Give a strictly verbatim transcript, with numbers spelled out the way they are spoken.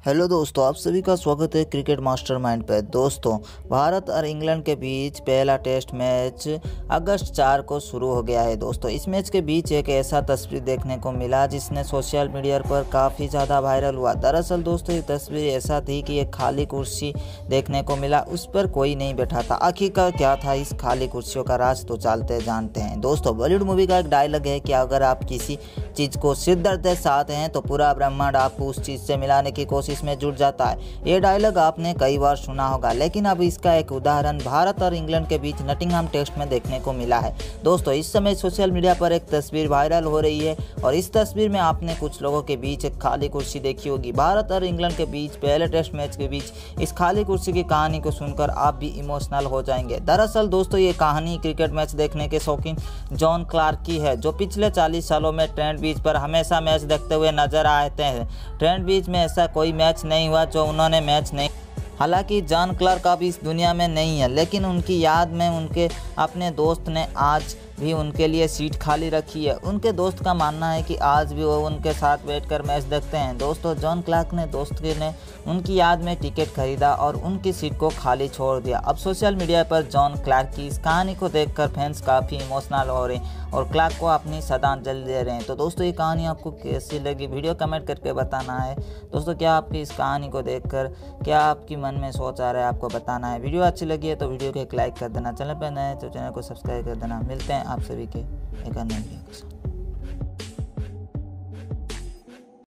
Hello दोस्तों, आप सभी का स्वागत है क्रिकेट मास्टरमाइंड पे। दोस्तों, भारत और इंग्लैंड के बीच पहला टेस्ट मैच अगस्त चार को शुरू हो गया है। दोस्तों, इस मैच के बीच एक ऐसा तस्वीर देखने को मिला जिसने सोशल मीडिया पर काफ़ी ज़्यादा वायरल हुआ। दरअसल दोस्तों, ये तस्वीर ऐसा थी कि एक खाली कुर्सी देखने को मिला, उस पर कोई नहीं बैठा था। आखिरकार क्या था इस खाली कुर्सियों का राज, तो चलते जानते हैं। दोस्तों, बॉलीवुड मूवी का एक डायलॉग है कि अगर आप किसी चीज़ को शिद्दत से चाहते हैं तो पूरा ब्रह्मांड आपको उस चीज़ से मिलाने की कोशिश में जुट जाता है। ये डायलॉग आपने कई बार सुना होगा, लेकिन अब इसका एक उदाहरण भारत और इंग्लैंड के बीच नटिंघम टेस्ट में देखने को मिला है। दोस्तों, इस समय सोशल मीडिया पर एक तस्वीर वायरल हो रही है और इस तस्वीर में आपने कुछ लोगों के बीच एक खाली कुर्सी देखी होगी। भारत और इंग्लैंड के बीच पहले टेस्ट मैच के बीच इस खाली कुर्सी की कहानी को सुनकर आप भी इमोशनल हो जाएंगे। दरअसल दोस्तों, ये कहानी क्रिकेट मैच देखने के शौकीन जॉन क्लार्क की है, जो पिछले चालीस सालों में ट्रेंट ब्रिज पर हमेशा मैच देखते हुए नजर आते हैं। ट्रेंट ब्रिज में ऐसा कोई मैच नहीं हुआ जो उन्होंने मैच नहीं हालांकि जॉन क्लार्क अब इस दुनिया में नहीं है, लेकिन उनकी याद में उनके अपने दोस्त ने आज भी उनके लिए सीट खाली रखी है। उनके दोस्त का मानना है कि आज भी वो उनके साथ बैठकर मैच देखते हैं। दोस्तों, जॉन क्लार्क ने दोस्त ने उनकी याद में टिकट खरीदा और उनकी सीट को खाली छोड़ दिया। अब सोशल मीडिया पर जॉन क्लार्क की इस कहानी को देखकर फैंस काफ़ी इमोशनल हो रहे हैं और क्लार्क को अपनी श्रद्धांजलि दे रहे हैं। तो दोस्तों, ये कहानी आपको कैसी लगी, वीडियो कमेंट करके बताना है। दोस्तों, क्या आपकी इस कहानी को देखकर क्या आपकी मन में सोच आ रहा है, आपको बताना है। वीडियो अच्छी लगी है तो वीडियो को एक लाइक कर देना, चैनल पर नए तो चैनल को सब्सक्राइब कर देना। मिलते हैं आप सभी के एक अन्य वीडियो के साथ।